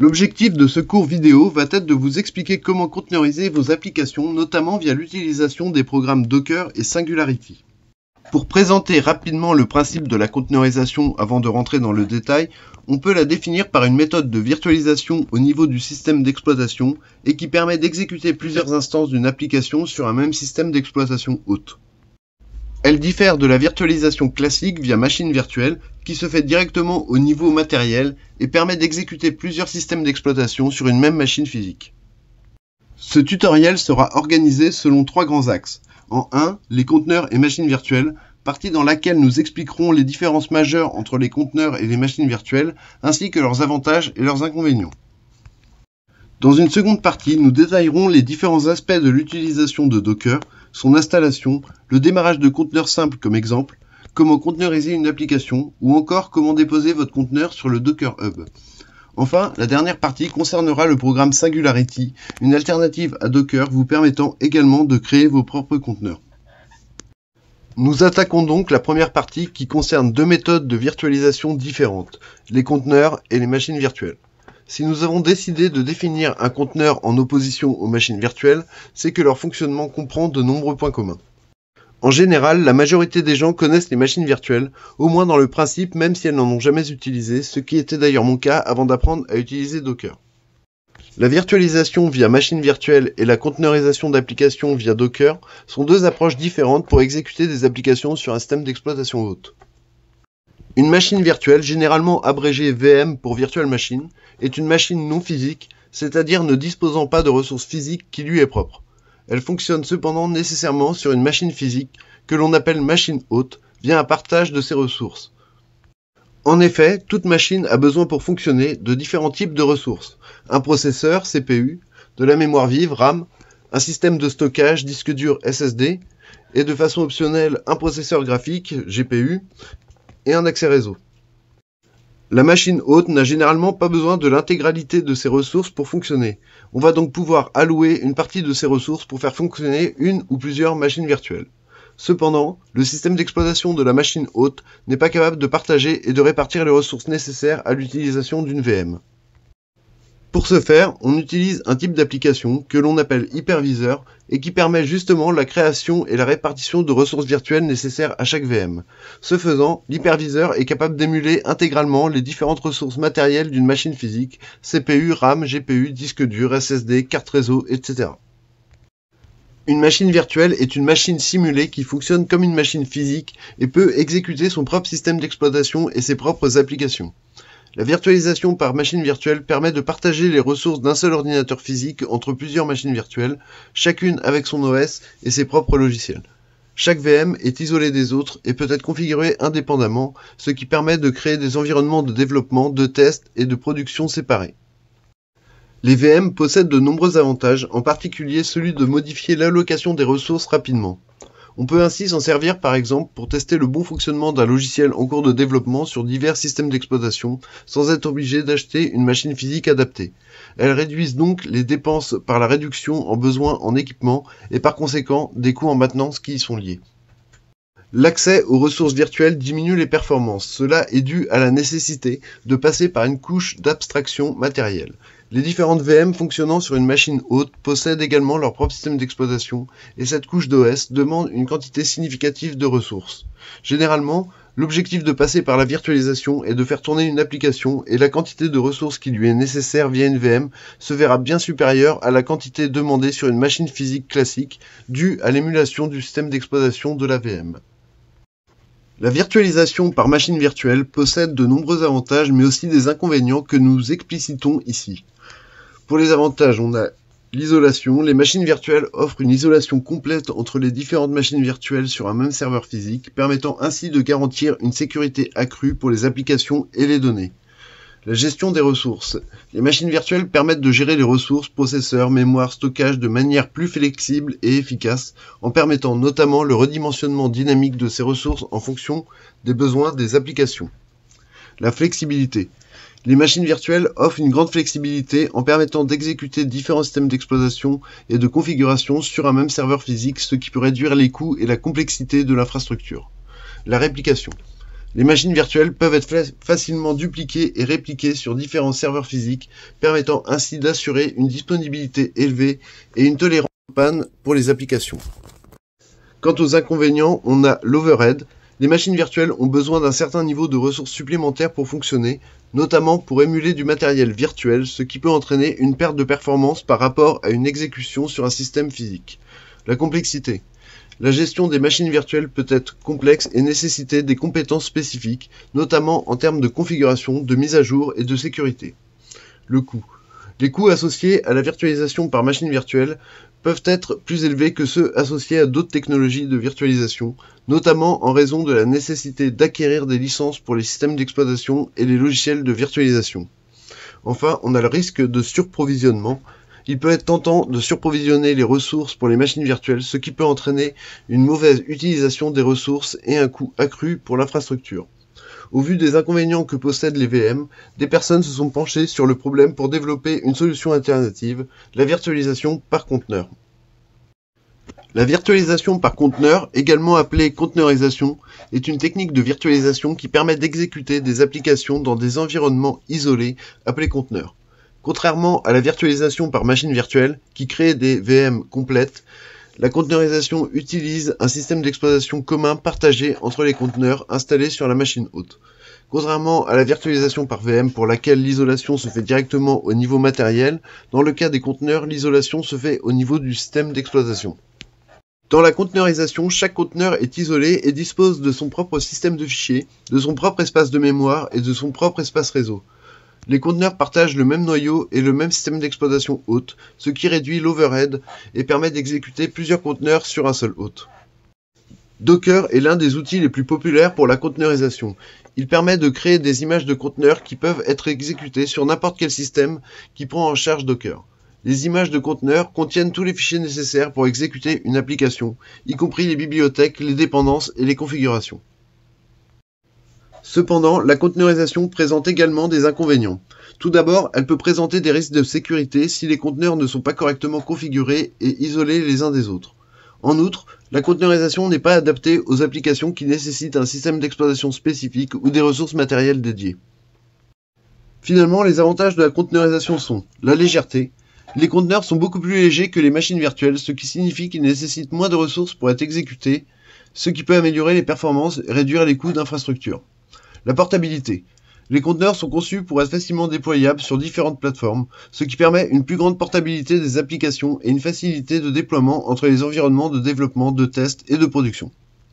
L'objectif de ce cours vidéo va être de vous expliquer comment containeriser vos applications, notamment via l'utilisation des programmes Docker et Singularity. Pour présenter rapidement le principe de la conteneurisation avant de rentrer dans le détail, on peut la définir par une méthode de virtualisation au niveau du système d'exploitation et qui permet d'exécuter plusieurs instances d'une application sur un même système d'exploitation hôte. Elle diffère de la virtualisation classique via machine virtuelle qui se fait directement au niveau matériel et permet d'exécuter plusieurs systèmes d'exploitation sur une même machine physique. Ce tutoriel sera organisé selon trois grands axes. En 1, les conteneurs et machines virtuelles, partie dans laquelle nous expliquerons les différences majeures entre les conteneurs et les machines virtuelles, ainsi que leurs avantages et leurs inconvénients. Dans une seconde partie, nous détaillerons les différents aspects de l'utilisation de Docker, son installation, le démarrage de conteneurs simples comme exemple, comment conteneuriser une application, ou encore comment déposer votre conteneur sur le Docker Hub. Enfin, la dernière partie concernera le programme Singularity, une alternative à Docker vous permettant également de créer vos propres conteneurs. Nous attaquons donc la première partie qui concerne deux méthodes de virtualisation différentes, les conteneurs et les machines virtuelles. Si nous avons décidé de définir un conteneur en opposition aux machines virtuelles, c'est que leur fonctionnement comprend de nombreux points communs. En général, la majorité des gens connaissent les machines virtuelles, au moins dans le principe même si elles n'en ont jamais utilisé, ce qui était d'ailleurs mon cas avant d'apprendre à utiliser Docker. La virtualisation via machine virtuelle et la conteneurisation d'applications via Docker sont deux approches différentes pour exécuter des applications sur un système d'exploitation hôte. Une machine virtuelle, généralement abrégée VM pour Virtual Machine, est une machine non physique, c'est-à-dire ne disposant pas de ressources physiques qui lui est propre. Elle fonctionne cependant nécessairement sur une machine physique que l'on appelle machine hôte via un partage de ses ressources. En effet, toute machine a besoin pour fonctionner de différents types de ressources. Un processeur, CPU, de la mémoire vive, RAM, un système de stockage, disque dur SSD, et de façon optionnelle un processeur graphique, GPU, et un accès réseau. La machine hôte n'a généralement pas besoin de l'intégralité de ses ressources pour fonctionner. On va donc pouvoir allouer une partie de ses ressources pour faire fonctionner une ou plusieurs machines virtuelles. Cependant, le système d'exploitation de la machine hôte n'est pas capable de partager et de répartir les ressources nécessaires à l'utilisation d'une VM. Pour ce faire, on utilise un type d'application que l'on appelle hyperviseur et qui permet justement la création et la répartition de ressources virtuelles nécessaires à chaque VM. Ce faisant, l'hyperviseur est capable d'émuler intégralement les différentes ressources matérielles d'une machine physique, CPU, RAM, GPU, disque dur, SSD, carte réseau, etc. Une machine virtuelle est une machine simulée qui fonctionne comme une machine physique et peut exécuter son propre système d'exploitation et ses propres applications. La virtualisation par machine virtuelle permet de partager les ressources d'un seul ordinateur physique entre plusieurs machines virtuelles, chacune avec son OS et ses propres logiciels. Chaque VM est isolée des autres et peut être configurée indépendamment, ce qui permet de créer des environnements de développement, de test et de production séparés. Les VM possèdent de nombreux avantages, en particulier celui de modifier l'allocation des ressources rapidement. On peut ainsi s'en servir par exemple pour tester le bon fonctionnement d'un logiciel en cours de développement sur divers systèmes d'exploitation sans être obligé d'acheter une machine physique adaptée. Elles réduisent donc les dépenses par la réduction en besoins en équipement et par conséquent des coûts en maintenance qui y sont liés. L'accès aux ressources virtuelles diminue les performances. Cela est dû à la nécessité de passer par une couche d'abstraction matérielle. Les différentes VM fonctionnant sur une machine hôte possèdent également leur propre système d'exploitation et cette couche d'OS demande une quantité significative de ressources. Généralement, l'objectif de passer par la virtualisation est de faire tourner une application et la quantité de ressources qui lui est nécessaire via une VM se verra bien supérieure à la quantité demandée sur une machine physique classique due à l'émulation du système d'exploitation de la VM. La virtualisation par machine virtuelle possède de nombreux avantages mais aussi des inconvénients que nous explicitons ici. Pour les avantages, on a l'isolation. Les machines virtuelles offrent une isolation complète entre les différentes machines virtuelles sur un même serveur physique, permettant ainsi de garantir une sécurité accrue pour les applications et les données. La gestion des ressources. Les machines virtuelles permettent de gérer les ressources, processeurs, mémoire, stockage de manière plus flexible et efficace, en permettant notamment le redimensionnement dynamique de ces ressources en fonction des besoins des applications. La flexibilité. Les machines virtuelles offrent une grande flexibilité en permettant d'exécuter différents systèmes d'exploitation et de configuration sur un même serveur physique, ce qui peut réduire les coûts et la complexité de l'infrastructure. La réplication. Les machines virtuelles peuvent être facilement dupliquées et répliquées sur différents serveurs physiques, permettant ainsi d'assurer une disponibilité élevée et une tolérance aux pannes pour les applications. Quant aux inconvénients, on a l'overhead. Les machines virtuelles ont besoin d'un certain niveau de ressources supplémentaires pour fonctionner, notamment pour émuler du matériel virtuel, ce qui peut entraîner une perte de performance par rapport à une exécution sur un système physique. La complexité. La gestion des machines virtuelles peut être complexe et nécessiter des compétences spécifiques, notamment en termes de configuration, de mise à jour et de sécurité. Le coût. Les coûts associés à la virtualisation par machine virtuelle peuvent être plus élevés que ceux associés à d'autres technologies de virtualisation, notamment en raison de la nécessité d'acquérir des licences pour les systèmes d'exploitation et les logiciels de virtualisation. Enfin, on a le risque de surprovisionnement. Il peut être tentant de surprovisionner les ressources pour les machines virtuelles, ce qui peut entraîner une mauvaise utilisation des ressources et un coût accru pour l'infrastructure. Au vu des inconvénients que possèdent les VM, des personnes se sont penchées sur le problème pour développer une solution alternative, la virtualisation par conteneur. La virtualisation par conteneur, également appelée conteneurisation, est une technique de virtualisation qui permet d'exécuter des applications dans des environnements isolés appelés conteneurs. Contrairement à la virtualisation par machine virtuelle, qui crée des VM complètes, la conteneurisation utilise un système d'exploitation commun partagé entre les conteneurs installés sur la machine hôte. Contrairement à la virtualisation par VM pour laquelle l'isolation se fait directement au niveau matériel, dans le cas des conteneurs, l'isolation se fait au niveau du système d'exploitation. Dans la conteneurisation, chaque conteneur est isolé et dispose de son propre système de fichiers, de son propre espace de mémoire et de son propre espace réseau. Les conteneurs partagent le même noyau et le même système d'exploitation hôte, ce qui réduit l'overhead et permet d'exécuter plusieurs conteneurs sur un seul hôte. Docker est l'un des outils les plus populaires pour la conteneurisation. Il permet de créer des images de conteneurs qui peuvent être exécutées sur n'importe quel système qui prend en charge Docker. Les images de conteneurs contiennent tous les fichiers nécessaires pour exécuter une application, y compris les bibliothèques, les dépendances et les configurations. Cependant, la conteneurisation présente également des inconvénients. Tout d'abord, elle peut présenter des risques de sécurité si les conteneurs ne sont pas correctement configurés et isolés les uns des autres. En outre, la conteneurisation n'est pas adaptée aux applications qui nécessitent un système d'exploitation spécifique ou des ressources matérielles dédiées. Finalement, les avantages de la conteneurisation sont la légèreté. Les conteneurs sont beaucoup plus légers que les machines virtuelles, ce qui signifie qu'ils nécessitent moins de ressources pour être exécutés, ce qui peut améliorer les performances et réduire les coûts d'infrastructure. La portabilité. Les conteneurs sont conçus pour être facilement déployables sur différentes plateformes, ce qui permet une plus grande portabilité des applications et une facilité de déploiement entre les environnements de développement, de test et de production.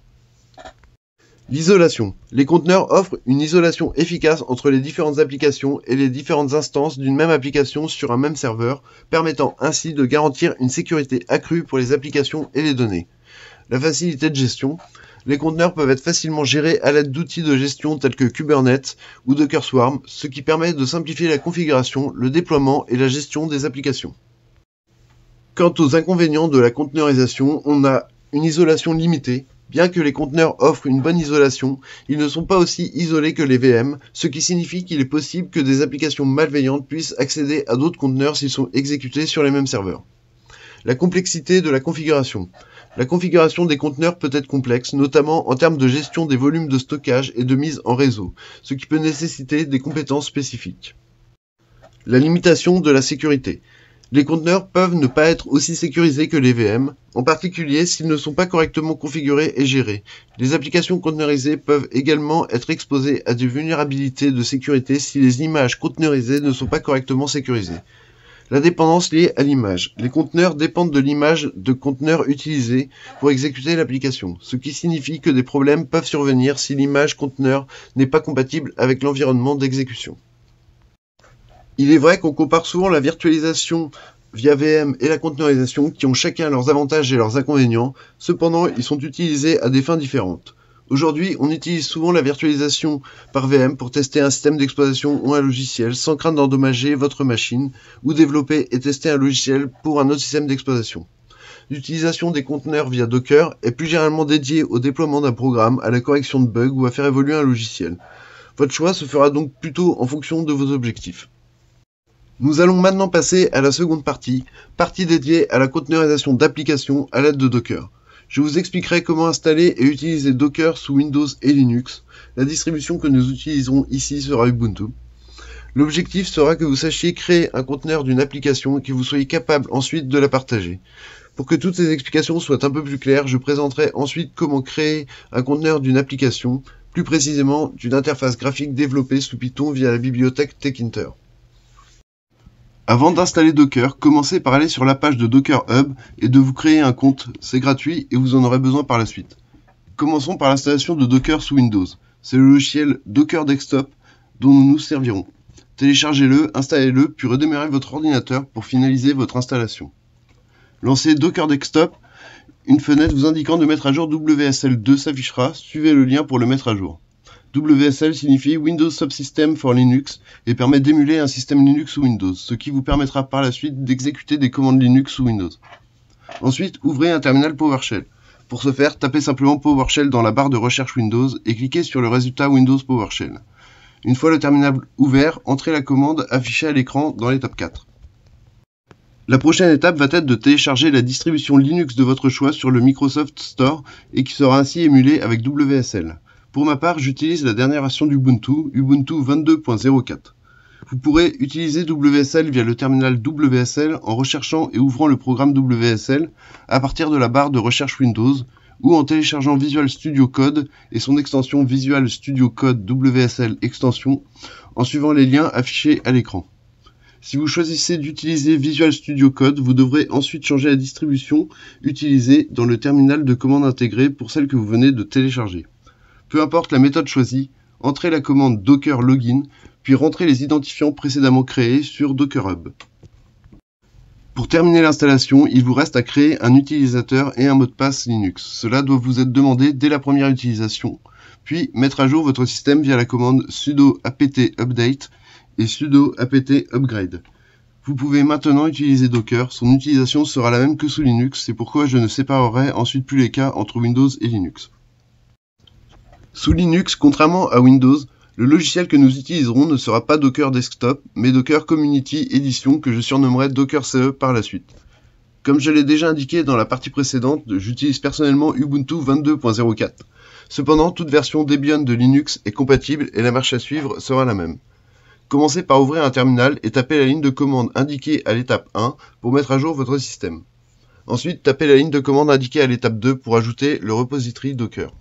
L'isolation. Les conteneurs offrent une isolation efficace entre les différentes applications et les différentes instances d'une même application sur un même serveur, permettant ainsi de garantir une sécurité accrue pour les applications et les données. La facilité de gestion. Les conteneurs peuvent être facilement gérés à l'aide d'outils de gestion tels que Kubernetes ou Docker Swarm, ce qui permet de simplifier la configuration, le déploiement et la gestion des applications. Quant aux inconvénients de la conteneurisation, on a une isolation limitée. Bien que les conteneurs offrent une bonne isolation, ils ne sont pas aussi isolés que les VM, ce qui signifie qu'il est possible que des applications malveillantes puissent accéder à d'autres conteneurs s'ils sont exécutés sur les mêmes serveurs. La complexité de la configuration. La configuration des conteneurs peut être complexe, notamment en termes de gestion des volumes de stockage et de mise en réseau, ce qui peut nécessiter des compétences spécifiques. La limitation de la sécurité. Les conteneurs peuvent ne pas être aussi sécurisés que les VM, en particulier s'ils ne sont pas correctement configurés et gérés. Les applications conteneurisées peuvent également être exposées à des vulnérabilités de sécurité si les images conteneurisées ne sont pas correctement sécurisées. La dépendance liée à l'image. Les conteneurs dépendent de l'image de conteneur utilisée pour exécuter l'application, ce qui signifie que des problèmes peuvent survenir si l'image conteneur n'est pas compatible avec l'environnement d'exécution. Il est vrai qu'on compare souvent la virtualisation via VM et la conteneurisation qui ont chacun leurs avantages et leurs inconvénients, cependant ils sont utilisés à des fins différentes. Aujourd'hui, on utilise souvent la virtualisation par VM pour tester un système d'exploitation ou un logiciel sans crainte d'endommager votre machine ou développer et tester un logiciel pour un autre système d'exploitation. L'utilisation des conteneurs via Docker est plus généralement dédiée au déploiement d'un programme, à la correction de bugs ou à faire évoluer un logiciel. Votre choix se fera donc plutôt en fonction de vos objectifs. Nous allons maintenant passer à la seconde partie dédiée à la conteneurisation d'applications à l'aide de Docker. Je vous expliquerai comment installer et utiliser Docker sous Windows et Linux. La distribution que nous utiliserons ici sera Ubuntu. L'objectif sera que vous sachiez créer un conteneur d'une application et que vous soyez capable ensuite de la partager. Pour que toutes ces explications soient un peu plus claires, je présenterai ensuite comment créer un conteneur d'une application, plus précisément d'une interface graphique développée sous Python via la bibliothèque Tkinter. Avant d'installer Docker, commencez par aller sur la page de Docker Hub et de vous créer un compte. C'est gratuit et vous en aurez besoin par la suite. Commençons par l'installation de Docker sous Windows. C'est le logiciel Docker Desktop dont nous nous servirons. Téléchargez-le, installez-le, puis redémarrez votre ordinateur pour finaliser votre installation. Lancez Docker Desktop, une fenêtre vous indiquant de mettre à jour WSL2 s'affichera, suivez le lien pour le mettre à jour. WSL signifie Windows Subsystem for Linux et permet d'émuler un système Linux sous Windows, ce qui vous permettra par la suite d'exécuter des commandes Linux sous Windows. Ensuite, ouvrez un terminal PowerShell. Pour ce faire, tapez simplement PowerShell dans la barre de recherche Windows et cliquez sur le résultat Windows PowerShell. Une fois le terminal ouvert, entrez la commande affichée à l'écran dans l'étape 4. La prochaine étape va être de télécharger la distribution Linux de votre choix sur le Microsoft Store et qui sera ainsi émulée avec WSL. Pour ma part, j'utilise la dernière version d'Ubuntu, Ubuntu 22.04. Vous pourrez utiliser WSL via le terminal WSL en recherchant et ouvrant le programme WSL à partir de la barre de recherche Windows ou en téléchargeant Visual Studio Code et son extension Visual Studio Code WSL extension en suivant les liens affichés à l'écran. Si vous choisissez d'utiliser Visual Studio Code, vous devrez ensuite changer la distribution utilisée dans le terminal de commande intégré pour celle que vous venez de télécharger. Peu importe la méthode choisie, entrez la commande Docker Login, puis rentrez les identifiants précédemment créés sur Docker Hub. Pour terminer l'installation, il vous reste à créer un utilisateur et un mot de passe Linux. Cela doit vous être demandé dès la première utilisation, puis mettre à jour votre système via la commande sudo apt update et sudo apt upgrade. Vous pouvez maintenant utiliser Docker, son utilisation sera la même que sous Linux, c'est pourquoi je ne séparerai ensuite plus les cas entre Windows et Linux. Sous Linux, contrairement à Windows, le logiciel que nous utiliserons ne sera pas Docker Desktop, mais Docker Community Edition que je surnommerai Docker CE par la suite. Comme je l'ai déjà indiqué dans la partie précédente, j'utilise personnellement Ubuntu 22.04. Cependant, toute version Debian de Linux est compatible et la marche à suivre sera la même. Commencez par ouvrir un terminal et tapez la ligne de commande indiquée à l'étape 1 pour mettre à jour votre système. Ensuite, tapez la ligne de commande indiquée à l'étape 2 pour ajouter le repository Docker.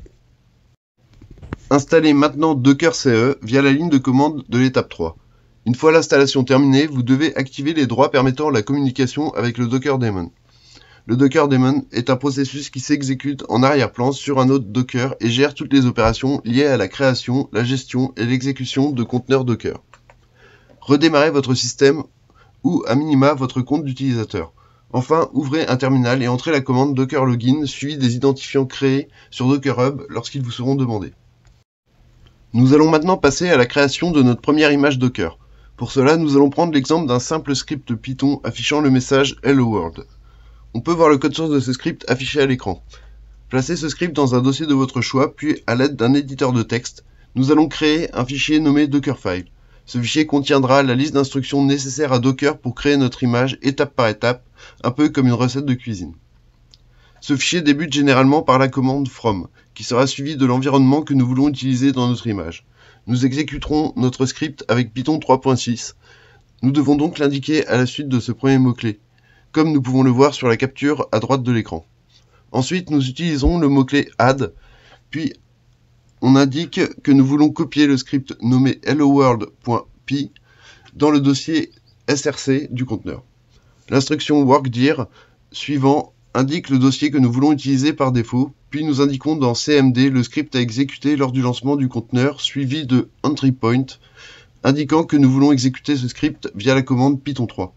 Installez maintenant Docker CE via la ligne de commande de l'étape 3. Une fois l'installation terminée, vous devez activer les droits permettant la communication avec le Docker Daemon. Le Docker Daemon est un processus qui s'exécute en arrière-plan sur un autre Docker et gère toutes les opérations liées à la création, la gestion et l'exécution de conteneurs Docker. Redémarrez votre système ou à minima votre compte d'utilisateur. Enfin, ouvrez un terminal et entrez la commande Docker Login suivie des identifiants créés sur Docker Hub lorsqu'ils vous seront demandés. Nous allons maintenant passer à la création de notre première image Docker. Pour cela, nous allons prendre l'exemple d'un simple script Python affichant le message Hello World. On peut voir le code source de ce script affiché à l'écran. Placez ce script dans un dossier de votre choix, puis à l'aide d'un éditeur de texte, nous allons créer un fichier nommé Dockerfile. Ce fichier contiendra la liste d'instructions nécessaires à Docker pour créer notre image étape par étape, un peu comme une recette de cuisine. Ce fichier débute généralement par la commande from, qui sera suivie de l'environnement que nous voulons utiliser dans notre image. Nous exécuterons notre script avec Python 3.6. Nous devons donc l'indiquer à la suite de ce premier mot-clé, comme nous pouvons le voir sur la capture à droite de l'écran. Ensuite, nous utilisons le mot-clé add, puis on indique que nous voulons copier le script nommé helloworld.py dans le dossier src du conteneur. L'instruction workdir suivant indique le dossier que nous voulons utiliser par défaut, puis nous indiquons dans cmd le script à exécuter lors du lancement du conteneur, suivi de entry point, indiquant que nous voulons exécuter ce script via la commande python 3.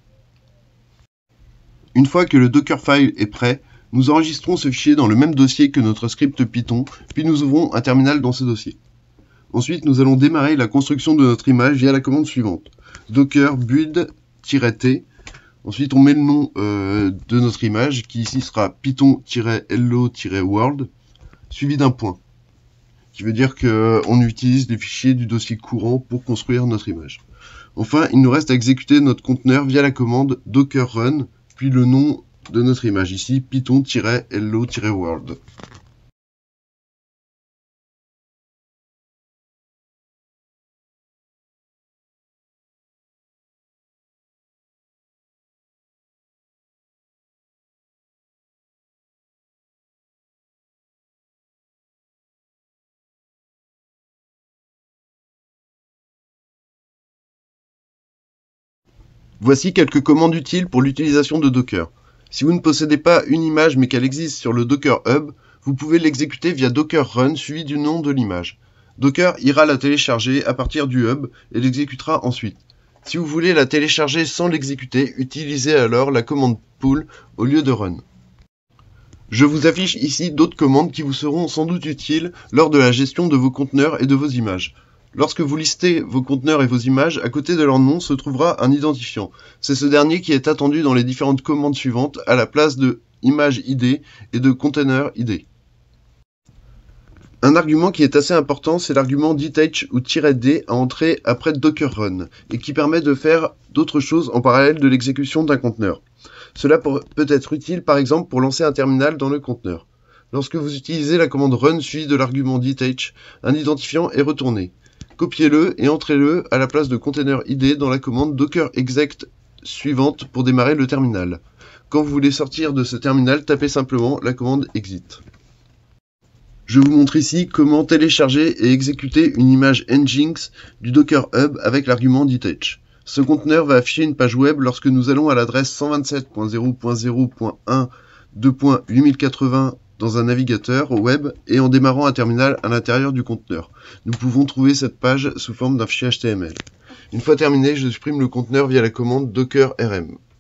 Une fois que le Dockerfile est prêt, nous enregistrons ce fichier dans le même dossier que notre script Python, puis nous ouvrons un terminal dans ce dossier. Ensuite, nous allons démarrer la construction de notre image via la commande suivante, docker build-t. Ensuite, on met le nom de notre image, qui ici sera python-hello-world, suivi d'un point, qui veut dire qu'on utilise les fichiers du dossier courant pour construire notre image. Enfin, il nous reste à exécuter notre conteneur via la commande docker run, puis le nom de notre image, ici python-hello-world. Voici quelques commandes utiles pour l'utilisation de Docker. Si vous ne possédez pas une image mais qu'elle existe sur le Docker Hub, vous pouvez l'exécuter via Docker Run suivi du nom de l'image. Docker ira la télécharger à partir du Hub et l'exécutera ensuite. Si vous voulez la télécharger sans l'exécuter, utilisez alors la commande pull au lieu de run. Je vous affiche ici d'autres commandes qui vous seront sans doute utiles lors de la gestion de vos conteneurs et de vos images. Lorsque vous listez vos conteneurs et vos images, à côté de leur nom se trouvera un identifiant. C'est ce dernier qui est attendu dans les différentes commandes suivantes à la place de image ID et de container ID. Un argument qui est assez important, c'est l'argument .h ou -d à entrer après Docker Run et qui permet de faire d'autres choses en parallèle de l'exécution d'un conteneur. Cela peut être utile par exemple pour lancer un terminal dans le conteneur. Lorsque vous utilisez la commande run suivie de l'argument .h, un identifiant est retourné. Copiez-le et entrez-le à la place de container ID dans la commande docker exec suivante pour démarrer le terminal. Quand vous voulez sortir de ce terminal, tapez simplement la commande exit. Je vous montre ici comment télécharger et exécuter une image Nginx du Docker Hub avec l'argument .h. Ce conteneur va afficher une page web lorsque nous allons à l'adresse 127.0.0.1.2.8080 dans un navigateur web et en démarrant un terminal à l'intérieur du conteneur. Nous pouvons trouver cette page sous forme d'un fichier HTML. Une fois terminé, je supprime le conteneur via la commande docker rm.